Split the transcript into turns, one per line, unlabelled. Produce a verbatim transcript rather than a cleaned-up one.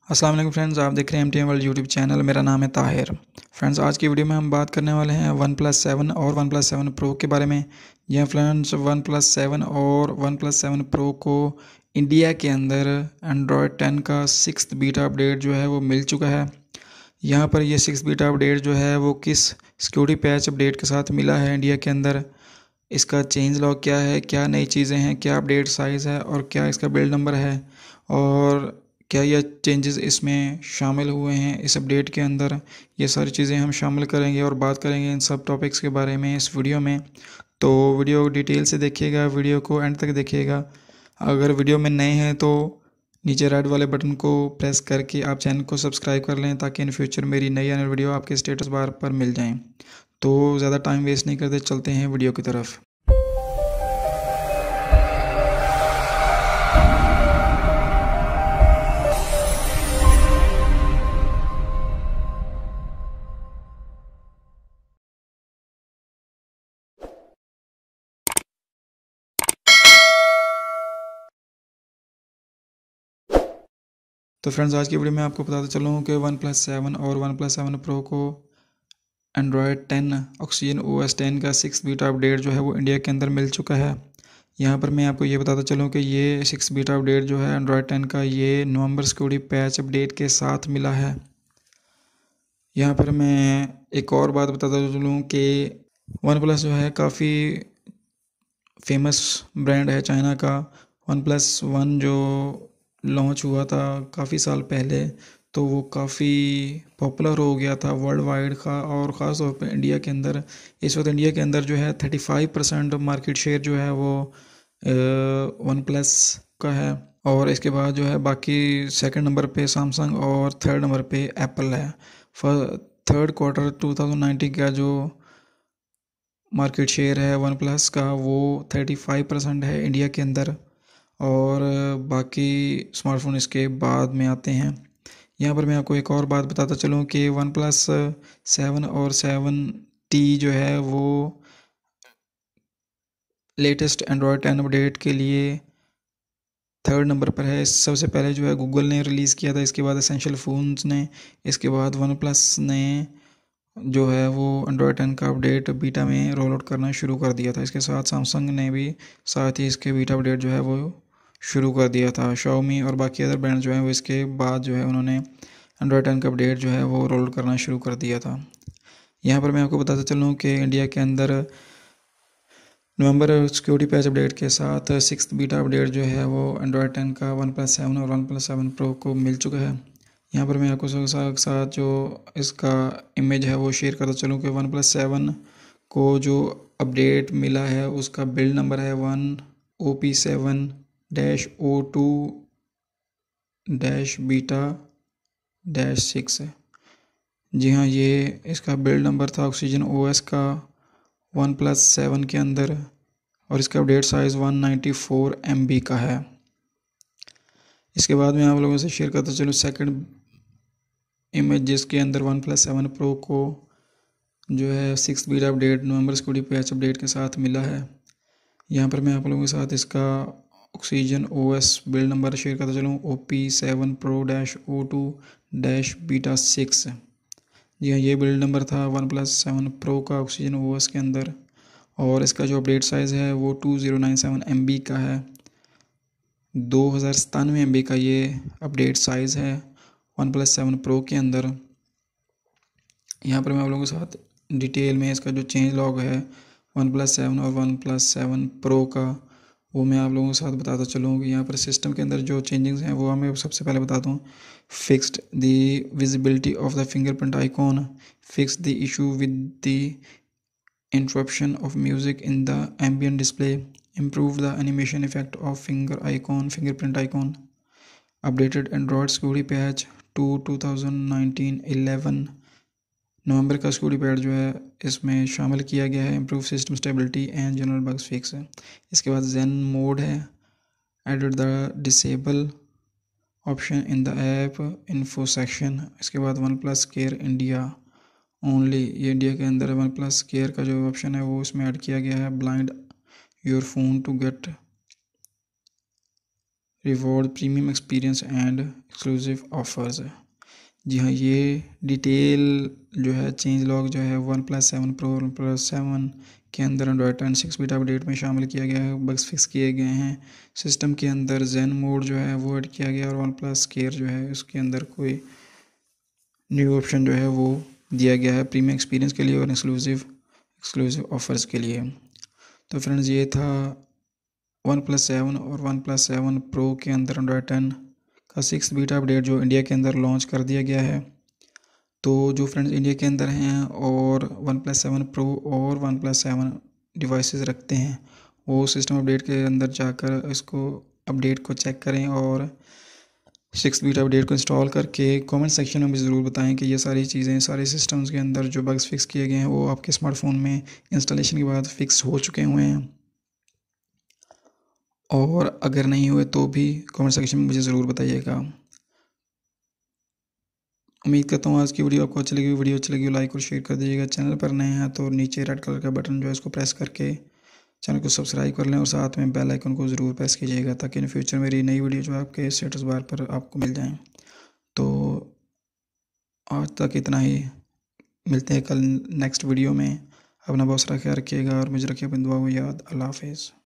अस्सलाम वालेकुम फ्रेंड्स, आप देख रहे हैं M T M world YouTube channel. मेरा नाम है ताहिर। फ्रेंड्स, आज की वीडियो में हम बात करने वाले हैं वन प्लस सेवन और वन प्लस सेवन प्रो के बारे में। यह फ्रेंड्स वन प्लस सेवन और वन प्लस सेवन प्रो को इंडिया के अंदर एंड्रॉयड टेन का सिक्स्थ बीटा अपडेट जो है वो मिल चुका है। यहाँ पर ये सिक्स बीटा अपडेट जो है वो किस सिक्योरिटी पैच अपडेट के साथ मिला है इंडिया के अंदर, इसका चेंज लॉग क्या है, क्या नई चीज़ें हैं, क्या अपडेट साइज़ है और क्या इसका बिल्ड नंबर है, और क्या यह चेंजेस इसमें शामिल हुए हैं इस अपडेट के अंदर। ये सारी चीज़ें हम शामिल करेंगे और बात करेंगे इन सब टॉपिक्स के बारे में इस वीडियो में। तो वीडियो डिटेल से देखिएगा, वीडियो को एंड तक देखिएगा। अगर वीडियो में नए हैं तो नीचे रेड वाले बटन को प्रेस करके आप चैनल को सब्सक्राइब कर लें ताकि इन फ्यूचर मेरी नई आने वीडियो आपके स्टेटस बार पर मिल जाएं। तो ज़्यादा टाइम वेस्ट नहीं करते, चलते हैं वीडियो की तरफ। तो फ्रेंड्स, आज की वीडियो में आपको बताता चलूँ कि वन प्लस सेवन और वन प्लस सेवन प्रो को Android ten oxygen O S ten का सिक्स बीटा अपडेट जो है वो इंडिया के अंदर मिल चुका है। यहाँ पर मैं आपको ये बताता चलूँ कि ये सिक्स बीटा अपडेट जो है एंड्रॉयड टेन का ये नवंबर सिक्योरिटी पैच अपडेट के साथ मिला है। यहाँ पर मैं एक और बात बताता चलूँ कि वन प्लस जो है काफ़ी फेमस ब्रांड है चाइना का। वन प्लस वन जो लॉन्च हुआ था काफ़ी साल पहले, तो वो काफ़ी पॉपुलर हो गया था वर्ल्ड वाइड का, और ख़ास तौर पे इंडिया के अंदर। इस वक्त इंडिया के अंदर जो है thirty five percent market share जो है वो वन प्लस का है, और इसके बाद जो है बाकी सेकंड नंबर पे सैमसंग और थर्ड नंबर पे एप्पल है। Third quarter two thousand nineteen का जो मार्केट शेयर है वन प्लस का वो थर्टी फाइव परसेंट है इंडिया के अंदर, और बाकी स्मार्टफोन इसके बाद में आते हैं। यहाँ पर मैं आपको एक और बात बताता चलूँ कि वन प्लस सेवन और सेवन टी जो है वो लेटेस्ट एंड्रॉयड टेन अपडेट के लिए थर्ड नंबर पर है। सबसे पहले जो है गूगल ने रिलीज़ किया था, इसके बाद एसेंशियल फ़ोन्स ने, इसके बाद वन प्लस ने जो है वो एंड्रॉयड टेन का अपडेट बीटा में रोल आउट करना शुरू कर दिया था। इसके साथ सैमसंग ने भी साथ ही इसके बीटा अपडेट जो है वो शुरू कर दिया था। शाओमी और बाकी अदर ब्रांड जो हैं वो इसके बाद जो है उन्होंने एंड्रॉयड टेन का अपडेट जो है वो रोल आउट करना शुरू कर दिया था। यहाँ पर मैं आपको बताता चलूँ कि इंडिया के अंदर नवंबर सिक्योरिटी पैच अपडेट के साथ सिक्स्थ बीटा अपडेट जो है वो एंड्रॉयड टेन का वन प्लस सेवन और वन प्लस सेवन प्रो को मिल चुका है। यहाँ पर मैं आपको साथ साथ जो इसका इमेज है वो शेयर करता चलूँ कि वन प्लस सेवन को जो अपडेट मिला है उसका बिल्ड नंबर है one O P seven dash O two dash beta dash six है। जी हाँ, ये इसका बिल्ड नंबर था ऑक्सीजन ओ एस का वन प्लस सेवन के अंदर, और इसका update size one ninety four M B का है। इसके बाद मैं आप लोगों से शेयर करता चलूँ सेकंड इमेज, जिसके अंदर वन प्लस सेवन प्रो को जो है six beta update November security patch update के साथ मिला है। यहाँ पर मैं आप लोगों के साथ इसका oxygen O S build number share करता चलूँ O P seven pro dash O two dash beta six. जी हाँ, ये बिल्ड नंबर था वन प्लस सेवन प्रो का ऑक्सीजन ओ एस के अंदर, और इसका जो अपडेट साइज़ है वो two zero nine seven M B का है। दो हज़ार सतानवे एम बी का ये अपडेट साइज़ है वन प्लस सेवन प्रो के अंदर। यहाँ पर मैं आप लोगों के साथ डिटेल में इसका जो चेंज लॉग है वन प्लस सेवन और वन प्लस सेवन प्रो का वो मैं आप लोगों के साथ बताता चलूँ कि यहाँ पर सिस्टम के अंदर जो चेंजेस हैं वो हमें सबसे पहले बता दूँ। Fixed the visibility of the fingerprint icon, fix the issue with the interruption of music in the ambient display, improve the animation effect of finger icon fingerprint icon, updated Android security patch to two thousand nineteen eleven November का security patch जो है इसमें शामिल किया गया है। Improve system stability and general bugs fix है। इसके बाद जेन मोड है, added the disable option in the app info section. इसके बाद one plus care India only, ये इंडिया के अंदर वन प्लस केयर का जो ऑप्शन है वो इसमें ऐड किया गया है। Blind your phone to get reward, premium experience and exclusive offers. जी हाँ, ये डिटेल जो है चेंज लॉग जो है one plus seven pro one plus seven के अंदर Android ten six beta update में शामिल किया गया है। बग्स फिक्स किए गए हैं। सिस्टम के अंदर जेन मोड जो है वो ऐड किया गया और वन प्लस केयर जो है उसके अंदर कोई न्यू ऑप्शन जो है वो दिया गया है प्रीमियम एक्सपीरियंस के लिए और एक्सक्लूसिव एक्सक्लूसिव ऑफर्स के लिए। तो फ्रेंड्स, ये था वन प्लस सेवन और वन प्लस सेवन प्रो के अंदर एंड्रॉयड टेन का सिक्स बीटा अपडेट जो इंडिया के अंदर लॉन्च कर दिया गया है। तो जो फ्रेंड्स इंडिया के अंदर हैं और वन प्लस सेवन प्रो और वन प्लस सेवन डिवाइसेस रखते हैं, वो सिस्टम अपडेट के अंदर जाकर इसको अपडेट को चेक करें और सिक्स बीटा अपडेट को इंस्टॉल करके कमेंट सेक्शन में मुझे ज़रूर बताएं कि ये सारी चीज़ें सारे सिस्टम्स के अंदर जो बग्स फिक्स किए गए हैं वो आपके स्मार्टफोन में इंस्टॉलेशन के बाद फिक्स हो चुके हुए हैं, और अगर नहीं हुए तो भी कमेंट सेक्शन में मुझे ज़रूर बताइएगा। उम्मीद करता हूँ आज की वीडियो आपको अच्छी लगी। वीडियो अच्छी लगी लाइक और शेयर कर दीजिएगा। चैनल पर नए हैं तो नीचे रेड कलर का बटन जो है इसको प्रेस करके चैनल को सब्सक्राइब कर लें और साथ में बेल आइकन को ज़रूर प्रेस कीजिएगा ताकि इन फ्यूचर मेरी नई वीडियो जो है आपके स्टेटस बार पर आपको मिल जाएँ। तो आज तक इतना ही, मिलते हैं कल नेक्स्ट वीडियो में। अपना बहुत सारा ख्याल रखिएगा और मुझे रखिए अपनी दुआ में याद। अल्लाह हाफिज़।